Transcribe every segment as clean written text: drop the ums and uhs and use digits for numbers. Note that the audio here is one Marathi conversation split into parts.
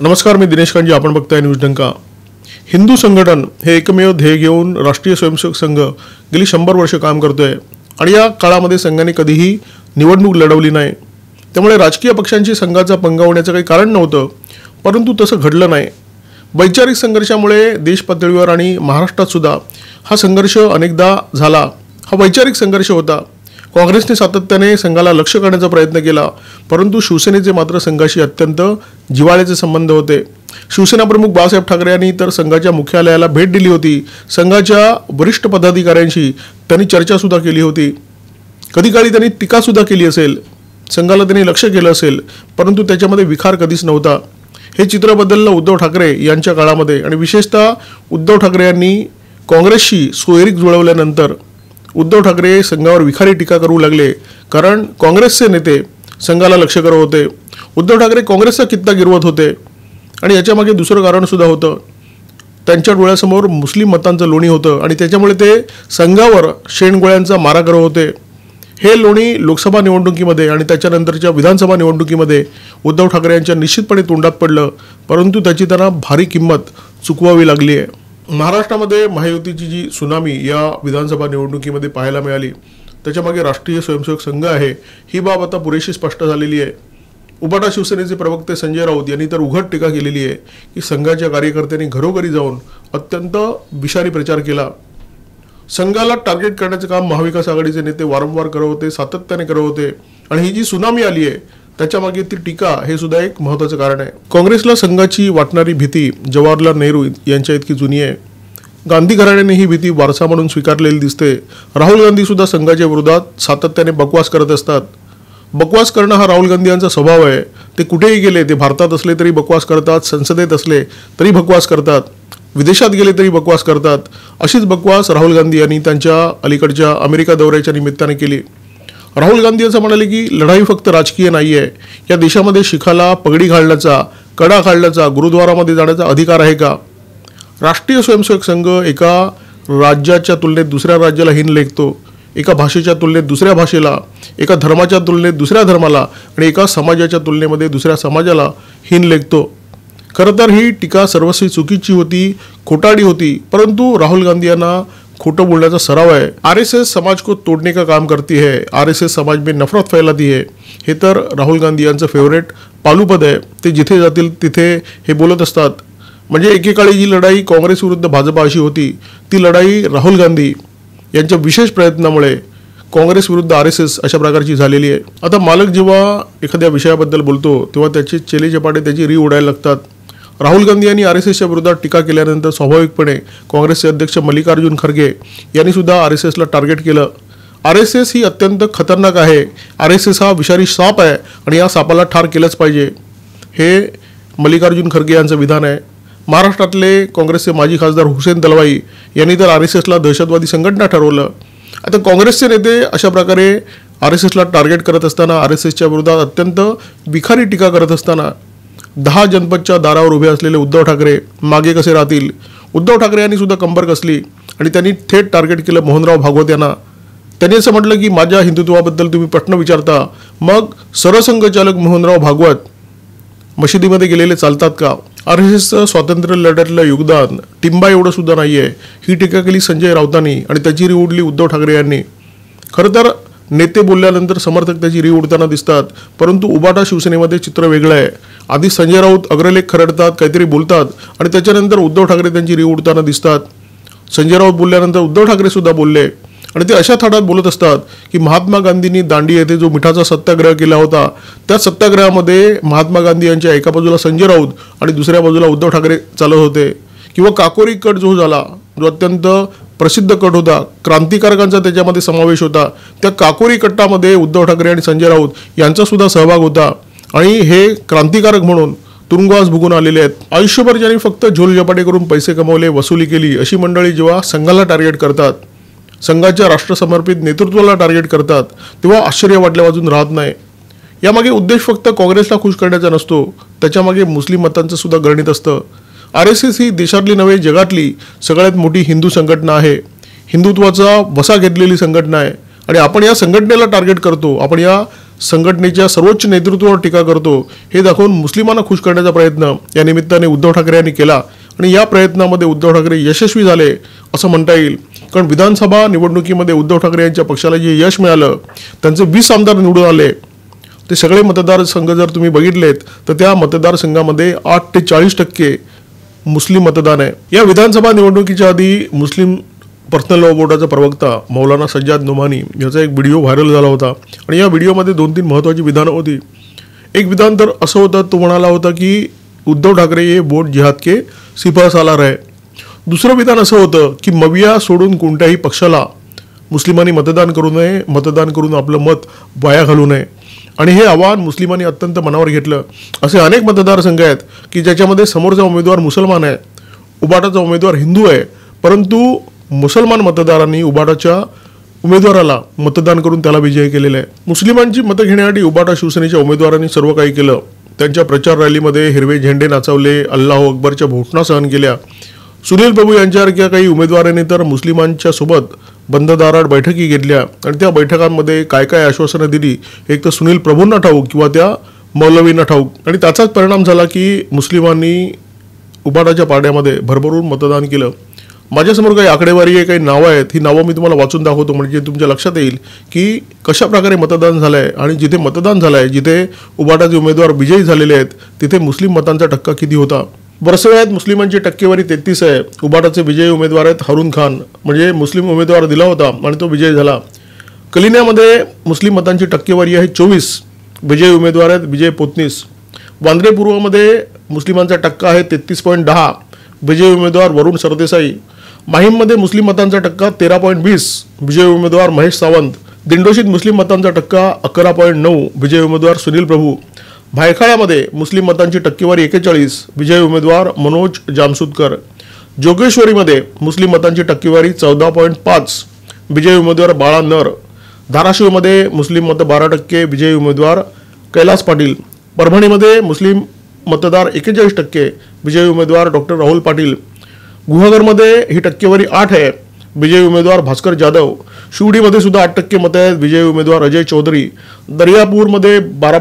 नमस्कार, मी दिनेश कांजी. आपण बघताय न्यूज डंका. हिंदू संघटन हे एकमेव ध्येय घेऊन राष्ट्रीय स्वयंसेवक संघ गेली 100 वर्ष काम करतोय आणि या काळामध्ये संघाने कधीही निवडणूक लढवली नाही. त्यामुळे राजकीय पक्षांची संघाचा पंगा होण्याचं काही कारण नव्हतं, परंतु तसं घडलं नाही. वैचारिक संघर्षामुळे देश पातळीवर आणि महाराष्ट्रात सुद्धा हा संघर्ष अनेकदा झाला. हा वैचारिक संघर्ष होता. काँग्रेसने सातत्याने संघाला लक्ष्य करण्याचा प्रयत्न केला, परंतु शिवसेनेचे मात्र संघाशी अत्यंत जिव्हाळ्याचे संबंध होते. शिवसेना प्रमुख बाळासाहेब ठाकरे यांनी तर संघाच्या मुख्यालयाला भेट दिली होती. संघाच्या वरिष्ठ पदाधिकाऱ्यांशी त्यांनी चर्चासुद्धा केली होती. कधी काळी त्यांनी टीकासुद्धा केली असेल. संघाला त्यांनी लक्ष्य केलं असेल, परंतु त्याच्यामध्ये विखार कधीच नव्हता. हे चित्र बदललं उद्धव ठाकरे यांच्या काळामध्ये आणि विशेषतः उद्धव ठाकरे यांनी काँग्रेसशी सोयरीक जुळवल्यानंतर उद्धव ठाकरे संघावर विखारी टीका करू लागले, कारण काँग्रेसचे नेते संघाला लक्ष्य करत होते. उद्धव ठाकरे काँग्रेसचा कित्ता गिरवत होते आणि याच्यामागे दुसरं कारणसुद्धा होतं. त्यांच्या डोळ्यासमोर मुस्लिम मतांचं लोणी होतं आणि त्याच्यामुळे ते संघावर शेणगोळ्यांचा मारा करत होते. हे लोणी लोकसभा निवडणुकीमध्ये आणि त्याच्यानंतरच्या विधानसभा निवडणुकीमध्ये उद्धव ठाकरे यांच्या निश्चितपणे तोंडात पडलं, परंतु त्याची त्यांना भारी किंमत चुकवावी लागली आहे. महाराष्ट्रामध्ये महायुतीची जी सुनामी या विधानसभा निवडणुकीमध्ये पाहायला मिळाली, त्याच्यामागे राष्ट्रीय स्वयंसेवक संघ आहे ही बाब आता पुरेशी स्पष्ट झालेली आहे. उबाटा शिवसेनेचे प्रवक्ते संजय राऊत यांनी तर उघड टीका केलेली आहे की संघाच्या कार्यकर्त्यांनी घरोघरी जाऊन अत्यंत विषारी प्रचार केला. संघाला टार्गेट करण्याचे काम महाविकास आघाडीचे नेते वारंवार करत होते, सातत्याने करत होते आणि ही जी सुनामी आली आहे त्याच्यामागे ती टीका हे सुद्धा एक महत्त्वाचं कारण आहे. काँग्रेसला संघाची वाटणारी भीती जवाहरलाल नेहरू यांच्या इतकी जुनी आहे. गांधी घराण्याने ही भीती वारसा म्हणून स्वीकारलेली दिसते. राहुल गांधी सुद्धा संघाच्या विरोधात सातत्याने बकवास करत असतात. बकवास करणं हा राहुल गांधी यांचा स्वभाव आहे. ते कुठेही गेले, ते भारतात असले तरी बकवास करतात, संसदेत असले तरी बकवास करतात, विदेशात गेले तरी बकवास करतात. अशीच बकवास राहुल गांधी यांनी त्यांच्या अलीकडच्या अमेरिका दौऱ्याच्या निमित्ताने केली. राहुल गांधी असं म्हणाले की लढाई फक्त राजकीय नाही आहे. या देशामध्ये शिखाला पगडी घालण्याचा, कडा घालण्याचा, गुरुद्वारामध्ये जाण्याचा अधिकार आहे का? राष्ट्रीय स्वयंसेवक संघ एका राज्याच्या तुलनेत दुसऱ्या राज्याला हीन लेखतो, एका भाषेच्या तुलनेत दुसऱ्या भाषेला, एका धर्माच्या तुलनेत दुसऱ्या धर्माला आणि एका समाजाच्या तुलनेमध्ये दुसऱ्या समाजाला हीन लेखतो. खरं तर ही टीका सर्वस्वी चुकीची होती, खोटाडी होती, परंतु राहुल गांधी यांना खोटं बोलण्याचा सराव आहे. आरएसएस समाज को तोड़ने का काम करती है, आरएसएस समाज में नफरत फैलाती है, हे तर राहुल गांधी यांचं फेवरेट पालुपद आहे. ते जिथे जातील तिथे हे बोलत असतात. म्हणजे एकेकाळी जी लढाई काँग्रेस विरुद्ध भाजपा अशी होती, ती लढाई राहुल गांधी यांच्या विशेष प्रयत्नामुळे काँग्रेस विरुद्ध आरएसएस अशा प्रकारची झालेली आहे. आता मालक जेव्हा एखाद्या विषयाबद्दल बोलतो तेव्हा त्याचे चेले चपाटे त्याची री उडायला लागतात. राहुल गांधी यांनी आरएसएसच्या विरोधात टीका केल्यानंतर स्वाभाविकपणे काँग्रेसचे अध्यक्ष मल्लिकार्जुन खरगे यांनी सुद्धा आरएसएसला टार्गेट केलं. आरएसएस ही अत्यंत खतरनाक आहे. आरएसएस हा विषारी साप आहे आणि या सापाला ठार केलंच पाहिजे, हे मल्लिकार्जुन खरगे यांचं विधान आहे. महाराष्ट्रातले काँग्रेसचे माजी खासदार हुसेन दलवाई यांनी तर आरएसएसला दहशतवादी संघटना ठरवलं. आता काँग्रेसचे नेते अशा प्रकारे आरएसएसला टार्गेट करत असताना, आरएसएसच्या विरोधात अत्यंत विखारी टीका करत असताना 10 जनपदच्या दारावर उभे असलेले उद्धव ठाकरे मागे कसे राहतील? उद्धव ठाकरे यांनी सुद्धा कंबर कसली आणि त्यांनी थेट टार्गेट केलं मोहनराव भागवत यांना. त्यांनी असं म्हटलं की माझ्या हिंदुत्वाबद्दल तुम्ही प्रश्न विचारता, मग सरसंघचालक मोहनराव भागवत मशिदीमध्ये गेलेले चालतात का? आरएसएसचं स्वातंत्र्य लढ्यातलं योगदान टिंबा एवढं सुद्धा नाही आहे, ही टीका केली संजय राऊतांनी आणि त्याची री उडली उद्धव ठाकरे यांनी. खरं तर नेते बोलल्यानंतर समर्थक त्याची री उडताना दिसतात, परंतु उबाटा शिवसेनेमध्ये चित्र वेगळं आहे. आधी संजय राऊत अग्रलेख खरडतात, काहीतरी बोलतात आणि त्याच्यानंतर उद्धव ठाकरे त्यांची री उडताना दिसतात. संजय राऊत बोलल्यानंतर उद्धव ठाकरे सुद्धा बोलले आणि ते अशा थाटात बोलत असतात की महात्मा गांधींनी दांडी येथे जो मिठाचा सत्याग्रह केला होता, त्या सत्याग्रहामध्ये महात्मा गांधी यांच्या एका बाजूला संजय राऊत आणि दुसऱ्या बाजूला उद्धव ठाकरे चालत होते. किंवा काकोरी कट जो झाला, जो अत्यंत प्रसिद्ध कट होता, क्रांतिकारकांचा त्याच्यामध्ये समावेश होता, त्या काकोरी कट्टामध्ये उद्धव ठाकरे आणि संजय राऊत यांचा सुद्धा सहभाग होता आणि हे क्रांतिकारक म्हणून तुरुंगवास भोगून आलेले आहेत. आयुष्यभर ज्यांनी फक्त झोलझपाटे करून पैसे कमवले, वसुली केली, अशी मंडळी जेव्हा संघाला टार्गेट करतात, संघाच्या राष्ट्रसमर्पित नेतृत्वाला टार्गेट करतात, तेव्हा आश्चर्य वाटल्या वाजून राहत नाही. यामागे उद्देश फक्त काँग्रेसला खुश करण्याचा नसतो, त्याच्यामागे मुस्लिम मतांचं सुद्धा गणित असतं. आरएसएस ही देशातली नव्हे जगातली सगळ्यात मोठी हिंदू संघटना आहे. हिंदुत्वाचा वसा घेतलेली संघटना आहे आणि आपण या संघटनेला टार्गेट करतो, आपण या संघटनेच्या सर्वोच्च नेतृत्वावर टीका करतो हे दाखवून मुस्लिमांना खुश करण्याचा प्रयत्न या निमित्ताने उद्धव ठाकरे यांनी केला आणि या प्रयत्नामध्ये उद्धव ठाकरे यशस्वी झाले असं म्हणता येईल. कारण विधानसभा निवडणुकीमध्ये उद्धव ठाकरे यांच्या पक्षाला जे यश मिळालं, त्यांचे 20 आमदार निवडून आले, ते सगळे मतदारसंघ जर तुम्ही बघितलेत तर त्या मतदारसंघामध्ये 8 ते 40% मुस्लिम मतदान आहे. या विधानसभा निवडणुकीच्या आधी मुस्लिम पर्सनल लॉ बोर्डाचा प्रवक्ता मौलाना सज्जाद नोमानी याचा एक व्हिडिओ व्हायरल झाला होता आणि या व्हिडिओमध्ये 2-3 महत्त्वाची विधानं होती. एक विधान तर असं होतं, तो म्हणाला होता की उद्धव ठाकरे ये वोट जिहाद के सिपह सालार आहे. दुसरं विधान असं होतं की मविया सोडून कोणत्याही पक्षाला मुस्लिमांनी मतदान करू नये, मतदान करून आपलं मत वाया घालू नये. आणि हे आव्हान मुस्लिमांनी अत्यंत मनावर घेतलं. असे अनेक मतदारसंघ आहेत की ज्याच्यामध्ये समोरचा उमेदवार मुसलमान आहे, उबाटाचा उमेदवार हिंदू आहे, परंतु मुसलमान मतदारांनी उबाटाच्या उमेदवाराला मतदान करून त्याला विजयी केलेलं आहे. मुस्लिमांची मतं घेण्यासाठी उबाटा शिवसेनेच्या उमेदवारांनी सर्व काही केलं. त्यांच्या प्रचार रॅलीमध्ये हिरवे झेंडे नाचवले, अल्लाहू अकबरच्या घोषणा सहन केल्या. सुनील प्रभू यांच्यासारख्या काही उमेदवारांनी तर मुस्लिमांच्या सोबत बंद दारात बैठकी घेतल्या आणि त्या बैठकांमध्ये काय काय आश्वासनं दिली एक तर सुनील प्रभूंना ठाऊक किंवा त्या मौलवींना ठाऊक. आणि त्याचाच परिणाम झाला की मुस्लिमांनी उबाटाच्या पाड्यामध्ये भरभरून मतदान केलं. माझ्यासमोर काही आकडेवारी आहे, काही नावं आहेत. ही नावं मी तुम्हाला वाचून दाखवतो म्हणजे तुमच्या लक्षात येईल की कशा प्रकारे मतदान झालं आहे आणि जिथे मतदान झालं आहे, जिथे उबाटाचे उमेदवार विजयी झालेले आहेत, तिथे मुस्लिम मतांचा टक्का किती होता. बरसव्यात मुस्लिमांची टक्केवारी 33 आहे. उबाटाचे विजयी उमेदवार आहेत हारून खान, म्हणजे मुस्लिम उमेदवार दिला होता आणि तो विजयी झाला. कलिन्यामध्ये मुस्लिम मतांची टक्केवारी आहे 24, विजयी उमेदवार आहेत विजय पोतनीस. वांद्रे पूर्वमध्ये मुस्लिमांचा टक्का आहे 33.10, विजयी उमेदवार वरुण सरदेसाई. माहीममध्ये मुस्लिम मतांचा टक्का 13.20, विजयी उमेदवार महेश सावंत. दिंडोशीत मुस्लिम मतांचा टक्का 11.9, विजयी उमेदवार सुनील प्रभू. भायखळ्यामध्ये मुस्लिम मतांची टक्केवारी 41, विजयी उमेदवार मनोज जामसुदकर. जोगेश्वरीमध्ये मुस्लिम मतांची टक्केवारी 14.5, विजयी उमेदवार बाळा नर. धाराशिवमध्ये मुस्लिम मतं 12%, विजयी उमेदवार कैलास पाटील. परभणीमध्ये मुस्लिम मतदार 41%, विजयी उमेदवार डॉक्टर राहुल पाटील. गुहागरमध्ये ही टक्केवारी 8 आहे, विजयी उमेदवार भास्कर जाधव. शिवडीमध्ये सुद्धा 8% मतं आहेत, विजयी उमेदवार अजय चौधरी. दर्यापूरमध्ये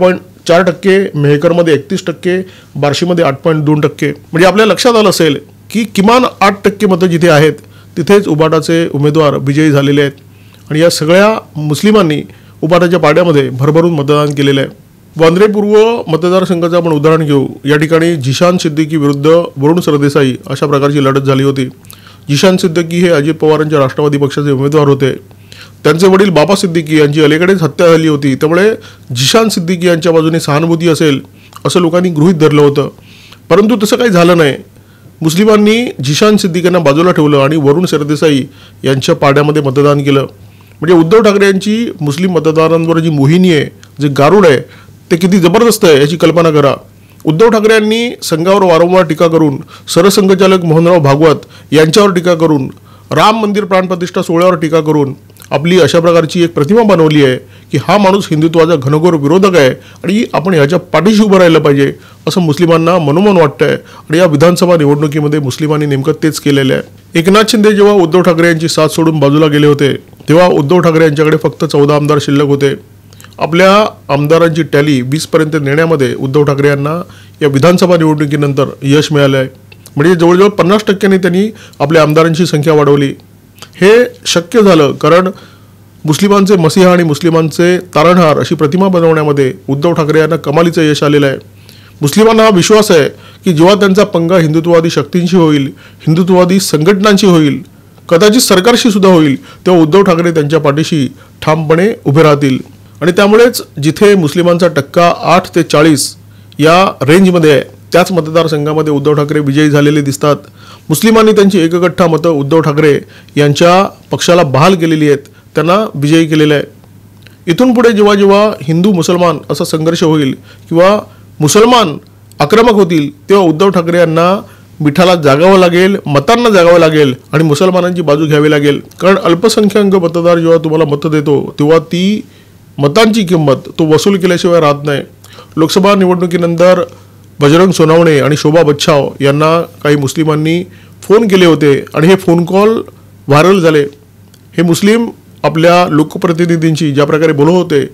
12.4%, मेहकरमध्ये 31%, बार्शीमध्ये 8.2%. म्हणजे आपल्या लक्षात आलं असेल की किमान 8% मतं जिथे आहेत तिथेच उबाटाचे उमेदवार विजयी झालेले आहेत. आणि या सगळ्या मुस्लिमांनी उबाटाच्या पाड्यामध्ये भरभरून मतदान केलेलं आहे. वांद्रे पूर्व मतदारसंघाचं आपण उदाहरण घेऊ. या ठिकाणी जिशान सिद्दीकी विरुद्ध वरुण सरदेसाई अशा प्रकारची लढत झाली होती. जिशान सिद्दीकी हे अजित पवारांच्या राष्ट्रवादी पक्षाचे उमेदवार होते. त्यांचे वडील बाबा सिद्दीकी यांची अलीकडेच हत्या झाली होती, त्यामुळे जिशान सिद्दीकी यांच्या बाजूने सहानुभूती असेल असं लोकांनी गृहीत धरलं होतं. परंतु तसं काही झालं नाही. मुस्लिमांनी जिशान सिद्दीकींना बाजूला ठेवलं आणि वरुण सरदेसाई यांच्या पाड्यामध्ये मतदान केलं. म्हणजे उद्धव ठाकरे यांची मुस्लिम मतदारांवर जी मोहिनी आहे, जे गारुड आहे, ते किती जबरदस्त आहे याची कल्पना करा. उद्धव ठाकरे यांनी संघावर वारंवार टीका करून, सरसंघचालक मोहनराव भागवत यांच्यावर टीका करून, राम मंदिर प्राणप्रतिष्ठा सोहळ्यावर टीका करून आपली अशा प्रकारची एक प्रतिमा बनवली आहे की हा माणूस हिंदुत्वाचा घनघोर विरोधक आहे आणि आपण ह्याच्या पाठीशी उभं राहिलं पाहिजे असं मुस्लिमांना मनोमन वाटतं आहे. आणि या विधानसभा निवडणुकीमध्ये मुस्लिमांनी नेमकं तेच केलेलं आहे. एकनाथ शिंदे जेव्हा उद्धव ठाकरे यांची साथ सोडून बाजूला गेले होते तेव्हा उद्धव ठाकरे यांच्याकडे फक्त 14 आमदार शिल्लक होते. आपल्या आमदारांची टॅली 20पर्यंत नेण्यामध्ये उद्धव ठाकरे यांना या विधानसभा निवडणुकीनंतर यश मिळालं आहे. म्हणजे जवळजवळ 50% त्यांनी आपल्या आमदारांची संख्या वाढवली. हे शक्य झालं कारण मुस्लिमांचे मसीहा आणि मुस्लिमांचे तारणहार अशी प्रतिमा बनवण्यामध्ये उद्धव ठाकरे यांना कमालीचं यश आलेलं आहे. मुस्लिमांना हा विश्वास आहे की जेव्हा त्यांचा पंगा हिंदुत्ववादी शक्तींशी होईल, हिंदुत्ववादी संघटनांशी होईल, कदाचित सरकारशी सुद्धा होईल, तेव्हा उद्धव ठाकरे त्यांच्या पाठीशी ठामपणे उभे राहतील. आणि त्यामुळेच जिथे मुस्लिमांचा टक्का 8 ते 40 या रेंजमध्ये आहे त्याच मतदारसंघामध्ये उद्धव ठाकरे विजयी झालेले दिसतात. मुस्लिमांनी त्यांची एकगठ्ठा मतं उद्धव ठाकरे यांच्या पक्षाला बहाल केलेली आहेत, त्यांना विजयी केलेलं आहे. इथून पुढे जेव्हा जेव्हा हिंदू मुसलमान असा संघर्ष होईल किंवा मुसलमान आक्रमक होतील तेव्हा उद्धव ठाकरे यांना मिठाला जागावं लागेल, मतांना जागावं लागेल आणि मुसलमानांची बाजू घ्यावी लागेल. कारण अल्पसंख्याक मतदार जेव्हा तुम्हाला मतं देतो तेव्हा ती मतांची किंमत तो वसूल केल्याशिवाय राहत नाही. लोकसभा निवडणुकीनंतर बजरंग सोनावणे आणि शोभा बच्छाव यांना काही मुस्लिमांनी फोन केले होते आणि हे फोन कॉल व्हायरल झाले. हे मुस्लिम आपल्या लोकप्रतिनिधींशी ज्या प्रकारे बोलत होते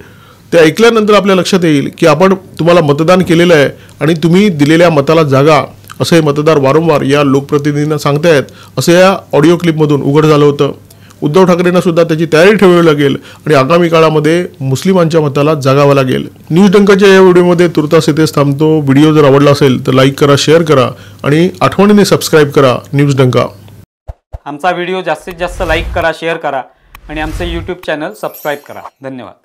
ते ऐकल्यानंतर आपल्या लक्षात येईल की आपण तुम्हाला मतदान केलेलं आहे आणि तुम्ही दिलेल्या मताला जागा, असे मतदार वारंवार या लोकप्रतिनिधींना सांगतायत, असं या ऑडिओ क्लिपमधून उघड झालं होतं. उद्धव ठाकरेंना सुद्धा त्याची तयारी ठेवावी लागेल आणि आगामी काळामध्ये मुस्लिमांच्या मताला जागावं लागेल. न्यूज डंकाच्या या व्हिडिओमध्ये तुर्तास इथेच थांबतो. व्हिडिओ जर आवडला असेल तर लाईक करा, शेअर करा आणि आठवणीने सबस्क्राईब करा न्यूज डंका. आमचा व्हिडिओ जास्तीत जास्त लाईक करा, शेअर करा आणि आमचे यूट्यूब चॅनल सबस्क्राईब करा. धन्यवाद.